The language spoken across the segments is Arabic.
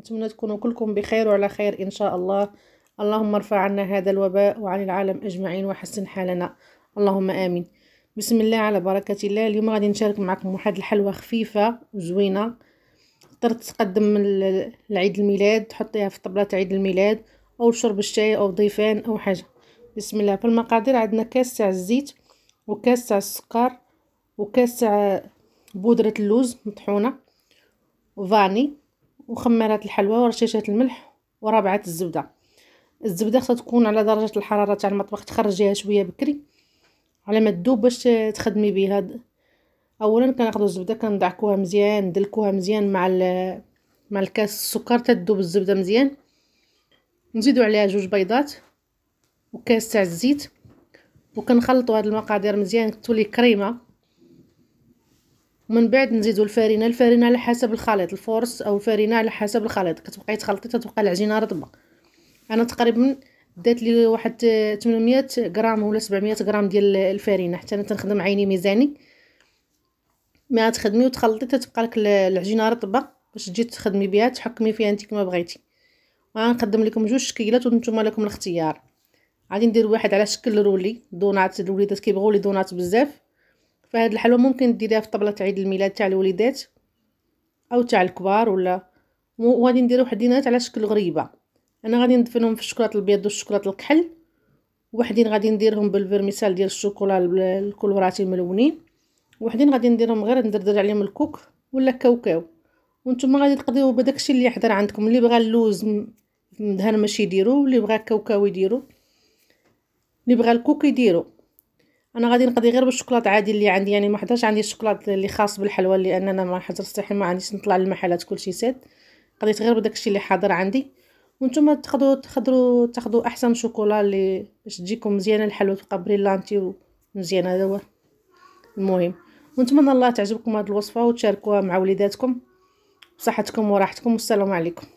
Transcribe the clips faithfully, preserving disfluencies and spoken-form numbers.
نتمنى تكونوا كلكم بخير وعلى خير ان شاء الله. اللهم ارفع عنا هذا الوباء وعن العالم اجمعين وحسن حالنا، اللهم امين. بسم الله على بركه الله. اليوم غادي نشارك معكم واحد الحلوه خفيفه وزوينه، تقدر تقدم لعيد الميلاد، تحطيها في طبله عيد الميلاد او شرب الشاي او ضيفان او حاجه. بسم الله. في المقادير عندنا كاس تاع الزيت وكاس تاع السكر وكاس تاع بودرة اللوز مطحونه وفاني وخميرات الحلوى ورشيشات الملح وربعة الزبده. الزبده خصها تكون على درجه الحراره تاع المطبخ، تخرجيها شويه بكري على ما تذوب باش تخدمي بها. اولا كناخذوا الزبده كندعكوها مزيان، ندلكوها مزيان مع مع الكاس السكر تذوب الزبده مزيان. نزيدوا عليها جوج بيضات وكاس تاع الزيت وكنخلطوا هاد المقادير مزيان تولي كريمه. ومن بعد نزيدوا الفرينه، الفرينه على حسب الخليط، الفورس او الفرينه على حسب الخليط. كتبقاي تخلطي تتبقى العجينه رطبه. انا تقريبا دات لي واحد ثمانمية غرام ولا سبعمية غرام ديال الفرينه، حتى انا تنخدم عيني ميزاني. ما تخدمي وتخلطي تتبقى لك العجينه رطبه باش تجي تخدمي بها تحكمي فيها انت كما بغيتي. غنقدم لكم جوج شكيلات وانتم لكم الاختيار. غادي ندير واحد على شكل رولي دونات، الوليدات كيبغيو لي دونات بزاف، فهاد الحلوه ممكن ديريها في طبله عيد الميلاد تاع الوليدات او تاع الكبار. ولا وغادي ندير وحدينات على شكل غريبه. انا غادي ندفنهم في الشوكولاط الابيض والشوكولاط الكحل، وحدين غادي نديرهم بالفيرميسال ديال الشوكولا الكولوراتي الملونين، وحدين غادي نديرهم غير ندردر عليهم الكوك ولا كاوكاو. وانتم غادي تقضيو بداكشي اللي يحضر عندكم. اللي بغى اللوز مدهن ماشي يديرو، اللي بغى كاوكاو يديرو، اللي بغى الكوك يديرو. انا غادي نقضي غير بالشوكولاط عادي اللي عندي، يعني ما حضرش عندي الشوكولاط اللي خاص بالحلوى لاننا ما حضر صحي، ما عنديش نطلع للمحلات كلشي ساد. قضيت غير بداكشي اللي حاضر عندي. وانتم تاخذوا تقدروا تاخذوا احسن شوكولا اللي باش تجيكم مزيانه الحلوى، تبقى بريلانتي ومزيانه. هذا هو المهم. ونتمنى الله تعجبكم هذه الوصفه وتشاركوها مع وليداتكم بصحتكم وراحتكم. والسلام عليكم.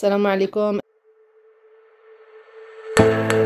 السلام عليكم.